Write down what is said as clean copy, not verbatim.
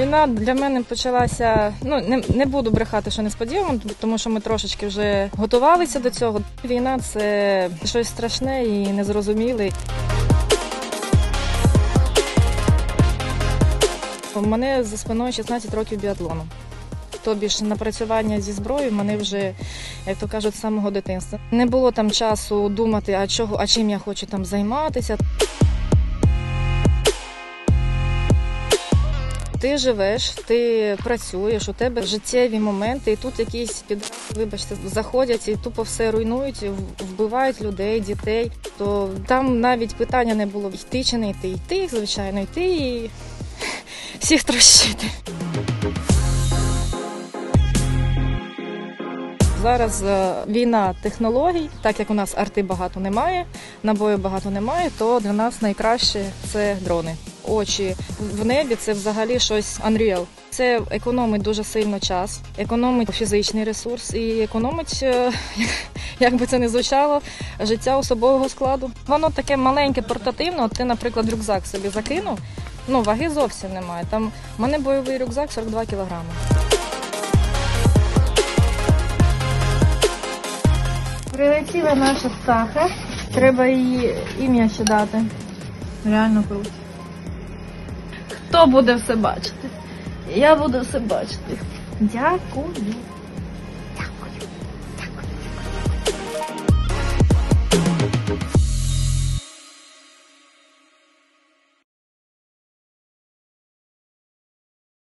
Війна для мене почалася, не буду брехати, що несподівано, тому що ми трошечки вже готувалися до цього. Війна – це щось страшне і незрозуміле. У мене за спиною 16 років біатлону. Тобі ж напрацювання зі зброєю в мене вже, як то кажуть, з самого дитинства. Не було там часу думати, а чим я хочу там займатися. Ти живеш, ти працюєш, у тебе життєві моменти, і тут якісь вибачте, заходять і тупо все руйнують, вбивають людей, дітей. То там навіть питання не було йти чи не йти. Йти, звичайно, йти і всіх трощити. Зараз війна технологій, так як у нас арти багато немає, набою багато немає, то для нас найкраще – це дрони. Очі в небі – це взагалі щось unreal. Це економить дуже сильно час, економить фізичний ресурс і економить, як би це не звучало, життя особового складу. Воно таке маленьке, портативне. Ти, наприклад, рюкзак собі закинув, ваги зовсім немає. Там у мене бойовий рюкзак 42 кілограми. Прилетіла наша птаха, треба їй ім'я ще дати. Реально круто. Хто буде все бачити? Я буду все бачити. Дякую.